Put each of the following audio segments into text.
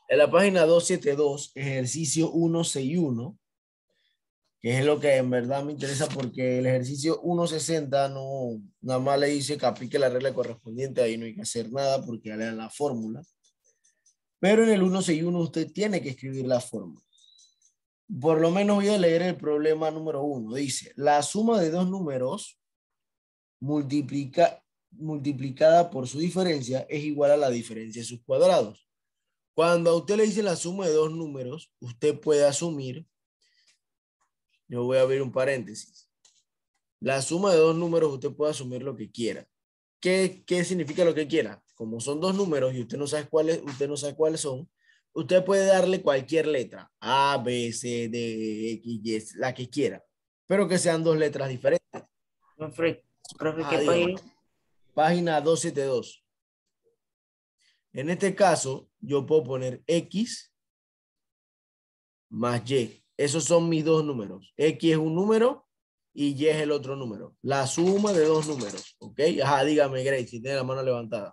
En la página 272, ejercicio 161, que es lo que en verdad me interesa porque el ejercicio 160 no, nada más le dice que aplique la regla correspondiente, ahí no hay que hacer nada porque ya le dan la fórmula. Pero en el 161 usted tiene que escribir la fórmula. Por lo menos voy a leer el problema número 1. Dice, la suma de dos números multiplicada por su diferencia es igual a la diferencia de sus cuadrados. Cuando a usted le dice la suma de dos números, usted puede asumir, yo voy a abrir un paréntesis, la suma de dos números usted puede asumir lo que quiera. ¿Qué significa lo que quiera? Como son dos números y usted no sabe cuáles son, usted puede darle cualquier letra, A, B, C, D, X, Y, la que quiera, pero que sean dos letras diferentes. Profe, ¿qué Dígame. país? Página 272. En este caso, yo puedo poner X más Y. Esos son mis dos números. X es un número y Y es el otro número. La suma de dos números. ¿Ok? Ajá, dígame, Grace, si tiene la mano levantada.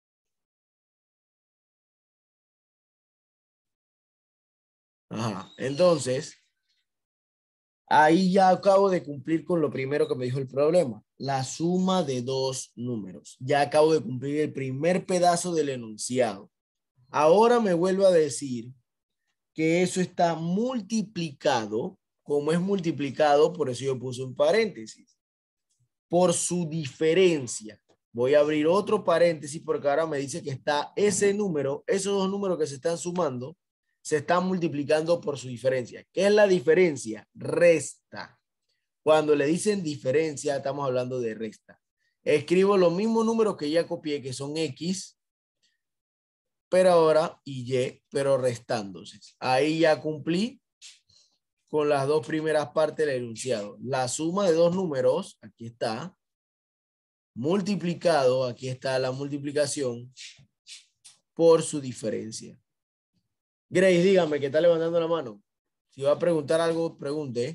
Ajá. Entonces, ahí ya acabo de cumplir con lo primero que me dijo el problema. La suma de dos números. Ya acabo de cumplir el primer pedazo del enunciado. Ahora me vuelvo a decir que eso está multiplicado. Como es multiplicado, por eso yo puse un paréntesis. Por su diferencia. Voy a abrir otro paréntesis porque ahora me dice que está ese número, esos dos números que se están sumando, se están multiplicando por su diferencia. ¿Qué es la diferencia? Resta. Cuando le dicen diferencia, estamos hablando de resta. Escribo los mismos números que ya copié, que son X, pero ahora Y, pero restándose. Ahí ya cumplí con las dos primeras partes del enunciado. La suma de dos números, aquí está, multiplicado, aquí está la multiplicación, por su diferencia. Grace, dígame que está levantando la mano. Si va a preguntar algo, pregunte.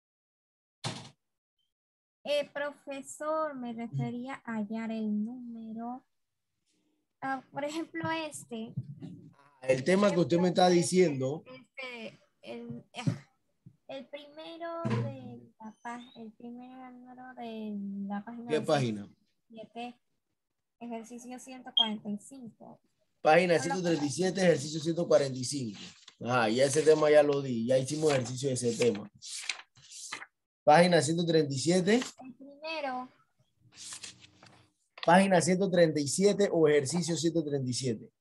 Profesor, me refería a hallar el número. Por ejemplo, El tema que usted me está diciendo. el primero de el primer número de la página ¿Qué página? 207, ejercicio 145. Página 137, ejercicio 145. Ah, ya ese tema ya lo di. Ya hicimos ejercicio de ese tema. Página 137. El primero. Página 137 o ejercicio 137.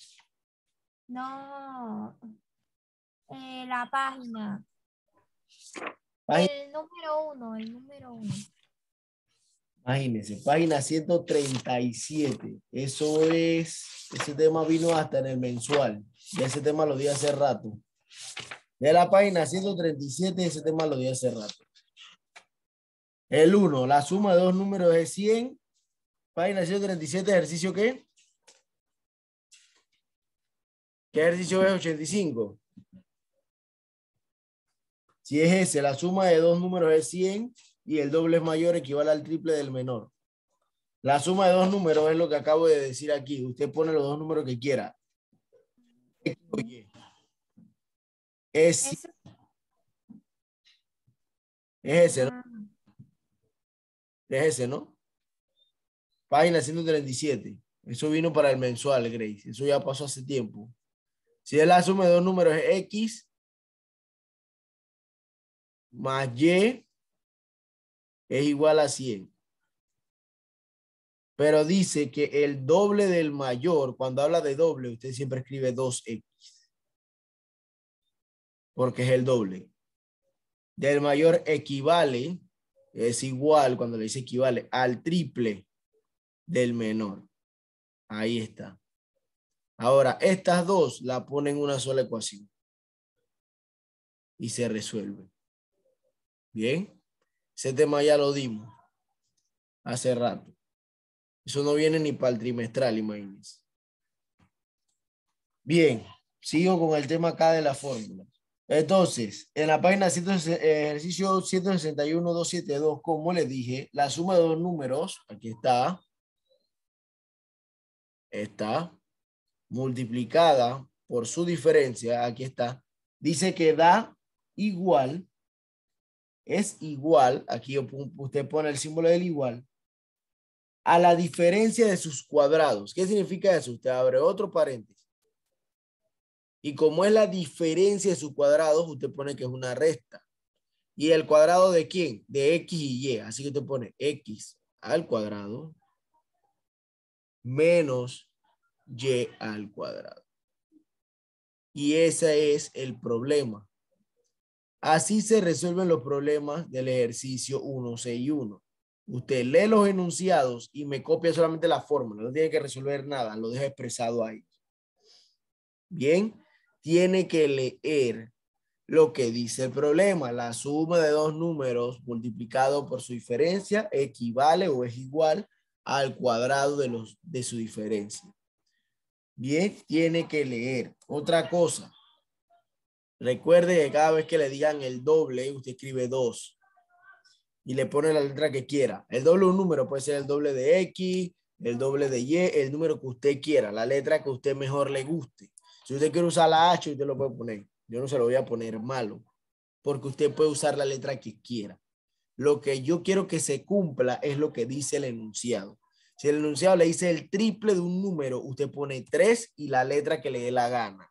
No. La página. Página, El número uno. imagínense, página 137. Eso es, ese tema vino hasta en el mensual. Ya ese tema lo di hace rato. De la página 137, ese tema lo di hace rato. El 1, la suma de dos números es 100. Página 137, ejercicio ¿qué? ¿Qué ejercicio es 85? Si es ese, la suma de dos números es 100 y el doble es mayor, equivale al triple del menor. La suma de dos números es lo que acabo de decir aquí. Usted pone los dos números que quiera. Es ese, ¿no? Es ese, ¿no? Página 137. Eso vino para el mensual, Grace. Eso ya pasó hace tiempo. Si es la suma de dos números es X más Y es igual a 100. Pero dice que el doble del mayor, cuando habla de doble, usted siempre escribe 2X. Porque es el doble. Del mayor equivale, es igual, cuando le dice equivale, al triple del menor. Ahí está. Ahora, estas dos la ponen en una sola ecuación. Y se resuelve. Bien. Ese tema ya lo dimos hace rato. Eso no viene ni para el trimestral, imagínense. Bien. Sigo con el tema acá de la fórmula. Entonces, en la página ejercicio 161.272, como les dije, la suma de dos números, aquí está multiplicada por su diferencia, aquí está, dice que da igual, es igual, aquí usted pone el símbolo del igual, a la diferencia de sus cuadrados. ¿Qué significa eso? Usted abre otro paréntesis. Y como es la diferencia de sus cuadrados, usted pone que es una resta. ¿Y el cuadrado de quién? De X y Y. Así que usted pone X al cuadrado menos Y al cuadrado. Y ese es el problema. Así se resuelven los problemas del ejercicio 161. Usted lee los enunciados y me copia solamente la fórmula. No tiene que resolver nada, lo deja expresado ahí. Bien, tiene que leer lo que dice el problema. La suma de dos números multiplicado por su diferencia equivale o es igual al cuadrado de su diferencia. Bien, tiene que leer. Otra cosa. Recuerde que cada vez que le digan el doble, usted escribe 2 y le pone la letra que quiera. El doble de un número puede ser el doble de X, el doble de Y, el número que usted quiera, la letra que a usted mejor le guste. Si usted quiere usar la H, usted lo puede poner. Yo no se lo voy a poner malo, porque usted puede usar la letra que quiera. Lo que yo quiero que se cumpla es lo que dice el enunciado. Si el enunciado le dice el triple de un número, usted pone 3 y la letra que le dé la gana.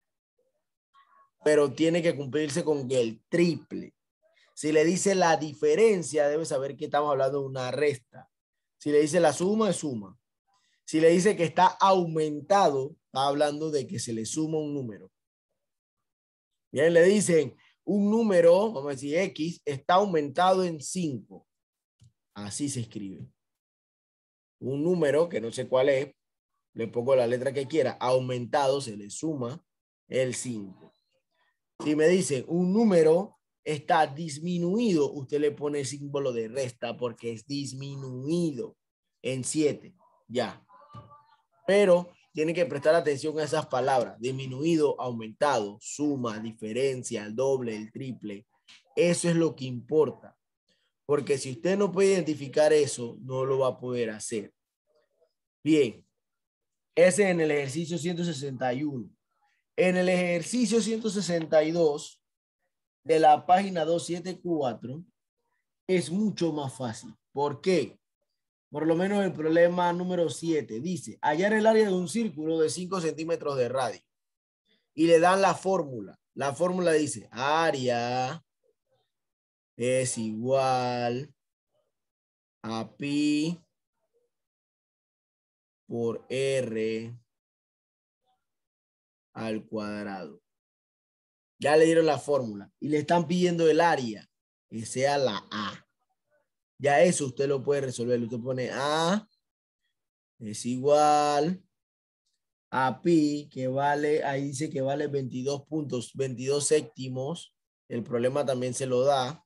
Pero tiene que cumplirse con el triple. Si le dice la diferencia, debe saber que estamos hablando de una resta. Si le dice la suma, es suma. Si le dice que está aumentado, está hablando de que se le suma un número. Bien, le dicen un número, vamos a decir X, está aumentado en 5. Así se escribe. Un número, que no sé cuál es, le pongo la letra que quiera, aumentado, se le suma el 5. Si me dice un número está disminuido, usted le pone el símbolo de resta porque es disminuido en 7. Ya. Pero tiene que prestar atención a esas palabras. Disminuido, aumentado, suma, diferencia, el doble, el triple. Eso es lo que importa. Porque si usted no puede identificar eso, no lo va a poder hacer. Bien. Ese es en el ejercicio 161. En el ejercicio 162 de la página 274 es mucho más fácil. ¿Por qué? Por lo menos el problema número 7 dice hallar el área de un círculo de 5 centímetros de radio y le dan la fórmula. La fórmula dice área es igual a pi por r al cuadrado. Ya le dieron la fórmula y le están pidiendo el área, que sea la A. Ya eso usted lo puede resolver. Usted pone A es igual a pi, que vale, ahí dice que vale 22 puntos, 22 séptimos. El problema también se lo da.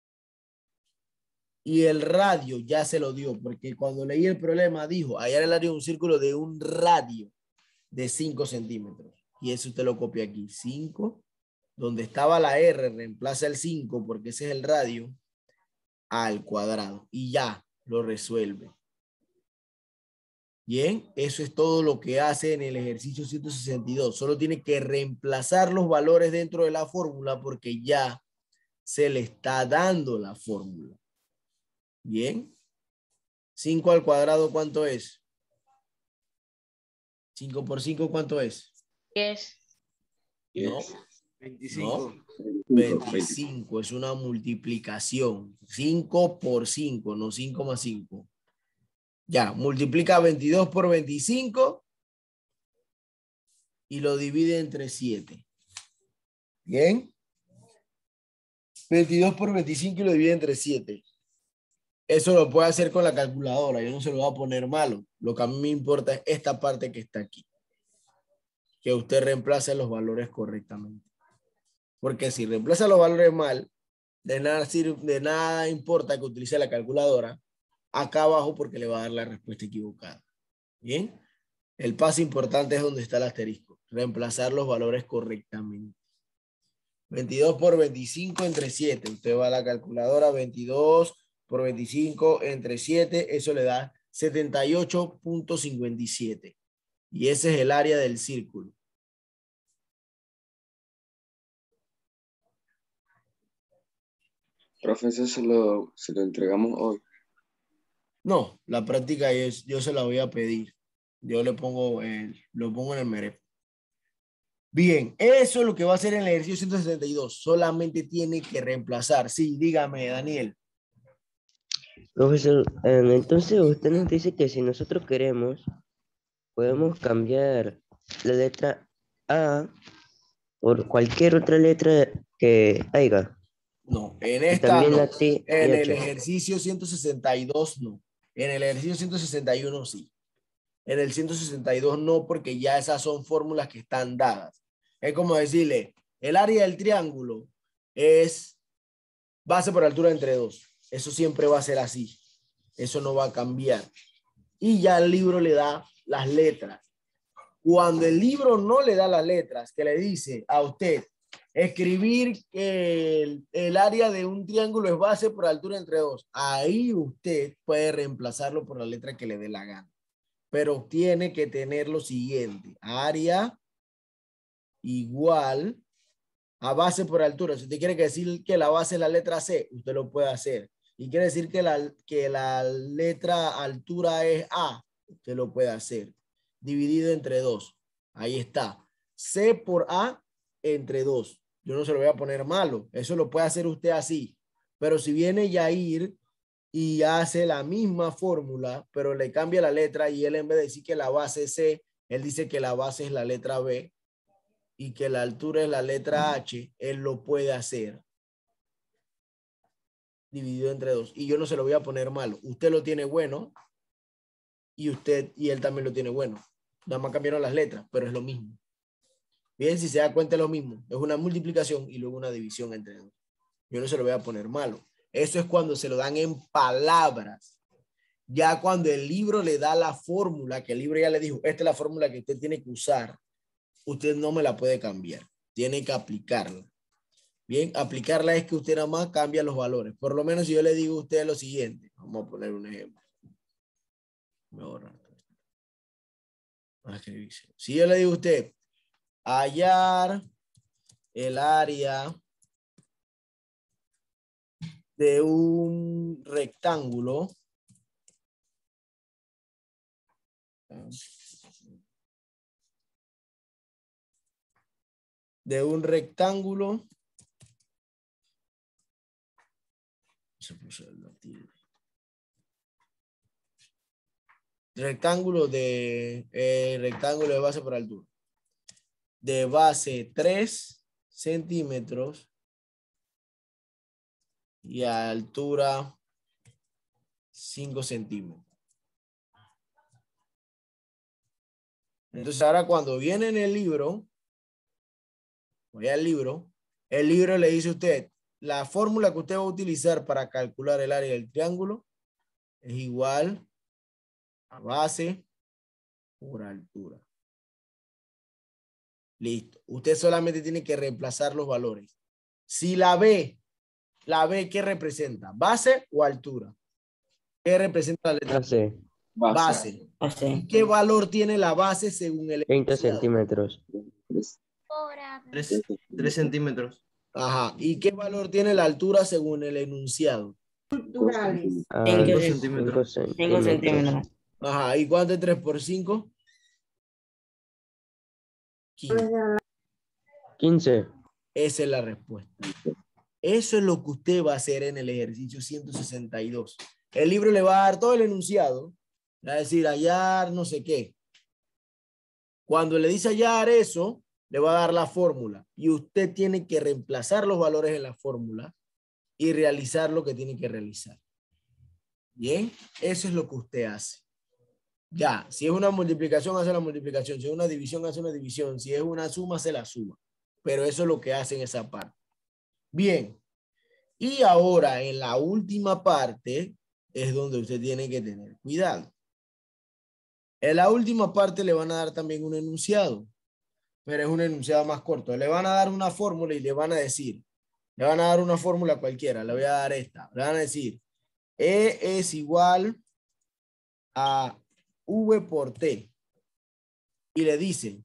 Y el radio ya se lo dio, porque cuando leí el problema dijo, hallar el área de un círculo de un radio de 5 centímetros. Y eso usted lo copia aquí. 5, donde estaba la R, reemplaza el 5, porque ese es el radio, al cuadrado. Y ya lo resuelve. Bien, eso es todo lo que hace en el ejercicio 162. Solo tiene que reemplazar los valores dentro de la fórmula porque ya se le está dando la fórmula. Bien. 5 al cuadrado, ¿cuánto es? 5 por 5, ¿cuánto es? 10. No, 25. no. 25 es una multiplicación. 5 por 5, no 5 más 5. Ya, multiplica 22 por 25 y lo divide entre 7. Bien. 22 por 25 y lo divide entre 7. Eso lo puede hacer con la calculadora. Yo no se lo voy a poner malo. Lo que a mí me importa es esta parte que está aquí. Que usted reemplace los valores correctamente. Porque si reemplaza los valores mal, de nada importa que utilice la calculadora acá abajo porque le va a dar la respuesta equivocada. Bien. El paso importante es donde está el asterisco. Reemplazar los valores correctamente. 22 por 25 entre 7. Usted va a la calculadora, 22 por 25 entre 7. Eso le da 78.57. Y ese es el área del círculo. Profesor, se lo entregamos hoy. No, la práctica yo se la voy a pedir. Yo le pongo lo pongo en el mere. Bien, eso es lo que va a hacer en el ejercicio 162. Solamente tiene que reemplazar. Sí, dígame, Daniel. Profesor, entonces usted nos dice que si nosotros queremos, podemos cambiar la letra A por cualquier otra letra que haya. No, en Y esta también no. la T y En el H. ejercicio 162 no. En el ejercicio 161 sí. En el 162 no, porque ya esas son fórmulas que están dadas. Es como decirle, el área del triángulo es base por altura entre 2. Eso siempre va a ser así. Eso no va a cambiar. Y ya el libro le da las letras. Cuando el libro no le da las letras, que le dice a usted, escribir que el área de un triángulo es base por altura entre 2, ahí usted puede reemplazarlo por la letra que le dé la gana. Pero tiene que tener lo siguiente: área igual a base por altura. Si usted quiere decir que la base es la letra C, usted lo puede hacer. Y quiere decir que la letra altura es A, usted lo puede hacer. Dividido entre 2. Ahí está. C por A entre 2. Yo no se lo voy a poner malo. Eso lo puede hacer usted así. Pero si viene Yair y hace la misma fórmula, pero le cambia la letra y él en vez de decir que la base es C, él dice que la base es la letra B y que la altura es la letra H, él lo puede hacer dividido entre 2. Y yo no se lo voy a poner malo. Usted lo tiene bueno y él también lo tiene bueno. Nada más cambiaron las letras, pero es lo mismo. Bien, si se da cuenta es lo mismo. Es una multiplicación y luego una división entre 2. Yo no se lo voy a poner malo. Eso es cuando se lo dan en palabras. Ya cuando el libro le da la fórmula, que el libro ya le dijo, esta es la fórmula que usted tiene que usar, usted no me la puede cambiar. Tiene que aplicarla. Bien, aplicarla es que usted nada más cambia los valores. Por lo menos si yo le digo a usted lo siguiente, vamos a poner un ejemplo. Me ahorra. Si yo le digo a usted, hallar el área de un rectángulo rectángulo de base por altura, de base 3 centímetros y a altura 5 centímetros. Entonces ahora cuando viene en el libro, voy al libro, el libro le dice a usted, la fórmula que usted va a utilizar para calcular el área del triángulo es igual a base por altura. Listo. Usted solamente tiene que reemplazar los valores. Si la B, ¿qué representa? ¿Base o altura? ¿Qué representa la letra? Hace Base. Base. ¿Y qué valor tiene la base según el 30 enunciado? centímetros. Ahora, 3 centímetros. Ajá. ¿Y qué valor tiene la altura según el enunciado? Culturales. A 5 5 centímetros. 5 5 centímetros. Ajá. ¿Y cuánto es 3 por 5? 15. 15. Esa es la respuesta. Eso es lo que usted va a hacer en el ejercicio 162. El libro le va a dar todo el enunciado. Le va a decir hallar no sé qué. Cuando le dice hallar eso, le va a dar la fórmula. Y usted tiene que reemplazar los valores en la fórmula y realizar lo que tiene que realizar. Bien, eso es lo que usted hace. Ya, si es una multiplicación, hace la multiplicación. Si es una división, hace una división. Si es una suma, hace la suma. Pero eso es lo que hace en esa parte. Bien. Y ahora, en la última parte, es donde usted tiene que tener cuidado. En la última parte le van a dar también un enunciado, pero es un enunciado más corto. Le van a dar una fórmula y le van a decir, le van a dar una fórmula cualquiera, le voy a dar esta. Le van a decir, E es igual a V por T. Y le dicen,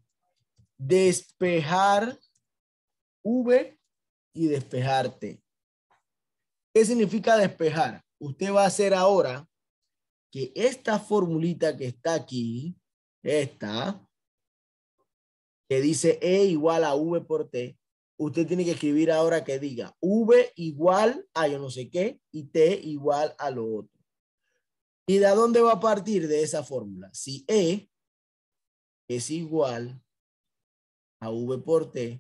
despejar V y despejar T. ¿Qué significa despejar? Usted va a hacer ahora que esta formulita que está aquí, esta, que dice E igual a V por T, usted tiene que escribir ahora que diga V igual a yo no sé qué y T igual a lo otro. ¿Y de dónde va a partir de esa fórmula? Si E es igual a V por T,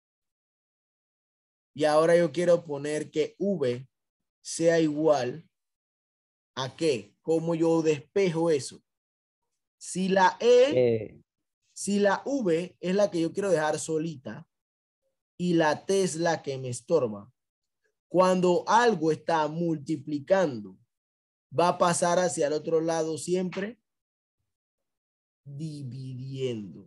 y ahora yo quiero poner que V sea igual a qué, ¿cómo yo despejo eso? Si la si la V es la que yo quiero dejar solita y la T es la que me estorba, cuando algo está multiplicando, va a pasar hacia el otro lado siempre dividiendo.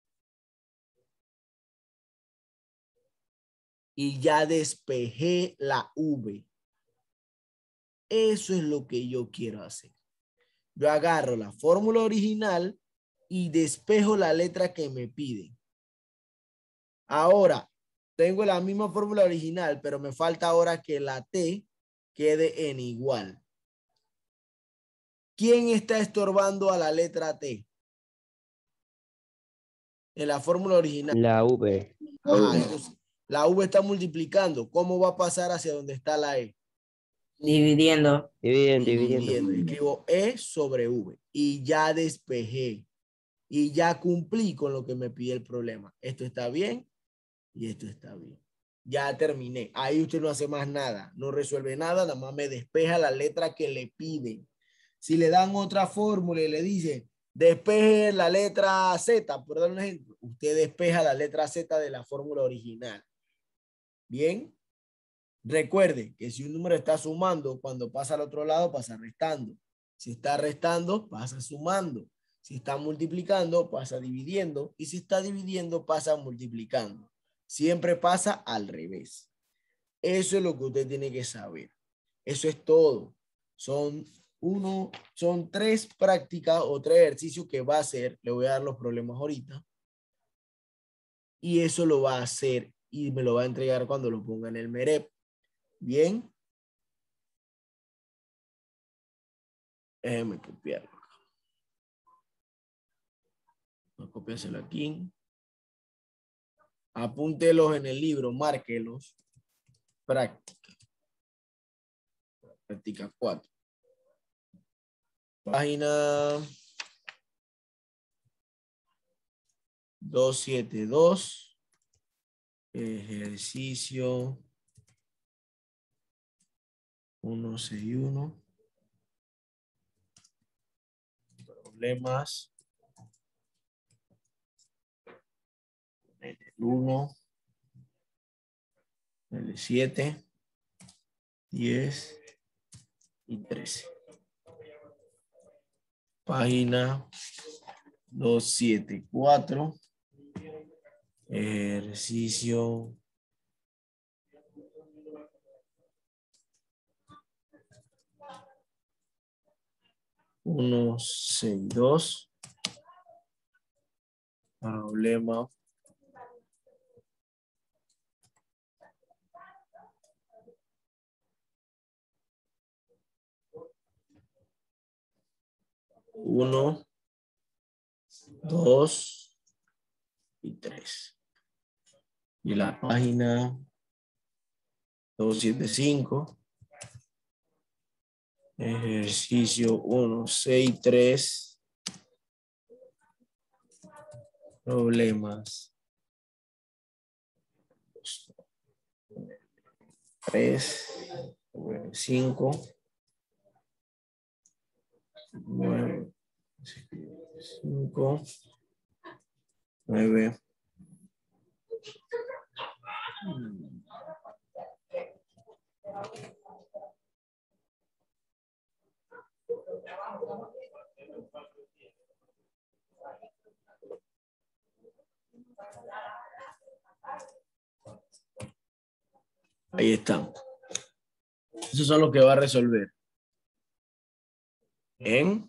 Y ya despejé la V. Eso es lo que yo quiero hacer. Yo agarro la fórmula original y despejo la letra que me pide. Ahora, tengo la misma fórmula original, pero me falta ahora que la T quede en igual. ¿Quién está estorbando a la letra T? En la fórmula original. La V. Ajá, entonces, la V está multiplicando. ¿Cómo va a pasar hacia donde está la E? Dividiendo. Dividiendo. Escribo E sobre V y ya despejé y ya cumplí con lo que me pide el problema. Esto está bien y esto está bien. Ya terminé. Ahí usted no hace más nada, no resuelve nada, nada más me despeja la letra que le piden. Si le dan otra fórmula y le dice despeje la letra Z, por dar un ejemplo, usted despeja la letra Z de la fórmula original. Bien. Recuerde que si un número está sumando, cuando pasa al otro lado, pasa restando. Si está restando, pasa sumando. Si está multiplicando, pasa dividiendo. Y si está dividiendo, pasa multiplicando. Siempre pasa al revés. Eso es lo que usted tiene que saber. Eso es todo. Son tres prácticas o tres ejercicios que va a hacer. Le voy a dar los problemas ahorita. Y eso lo va a hacer y me lo va a entregar cuando lo ponga en el MEREP. Bien. Déjeme copiarlo. Voy a copiárselo aquí. Apúntelos en el libro, márquelos. Práctica. Práctica 4. Página 272. Ejercicio 161. Problemas. El 1. El 7. 10 y 13. Página 274. Ejercicio 162. Problema 1, 2 y 3. Y la página 275. Ejercicio 163. Problemas 3, 5, 9, 5, 9. Ahí están. Esos son los que va a resolver. En